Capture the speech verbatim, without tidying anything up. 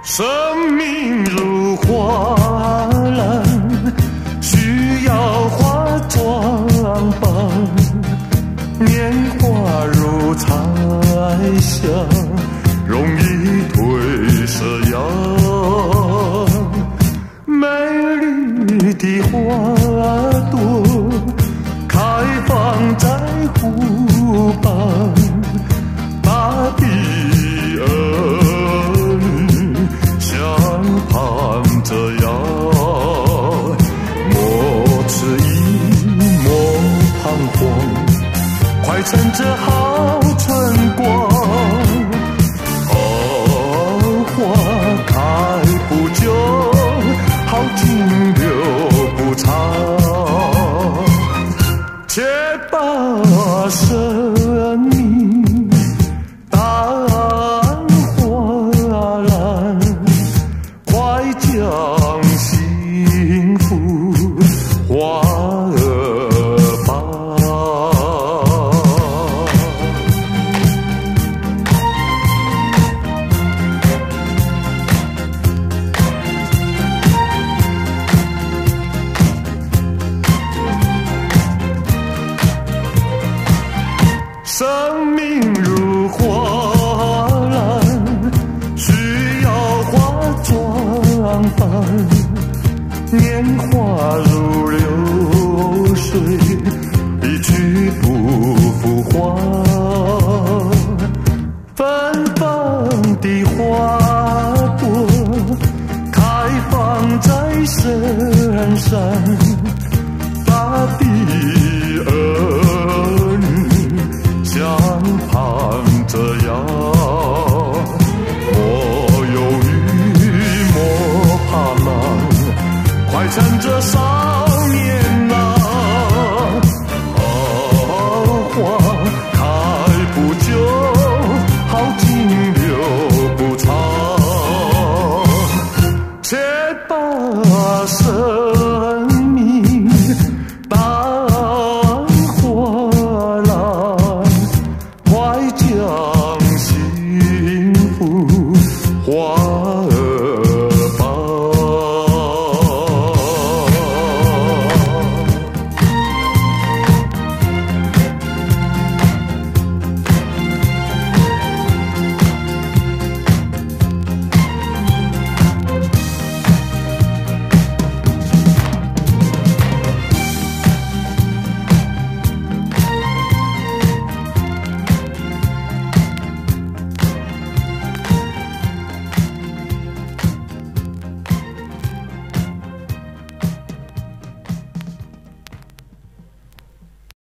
生命如花篮，需要化妆扮。年华如彩霞，容易褪色样。美丽的花朵开放在湖畔，大地儿女相盼着要莫迟疑莫彷徨，快趁着好春光。哦，花开不久，好景留不长，且把生命当花篮，快将幸福花儿伴。生命如花篮，需要化妆扮。年华如流水，一去不复还。芬芳的花朵开放在深山。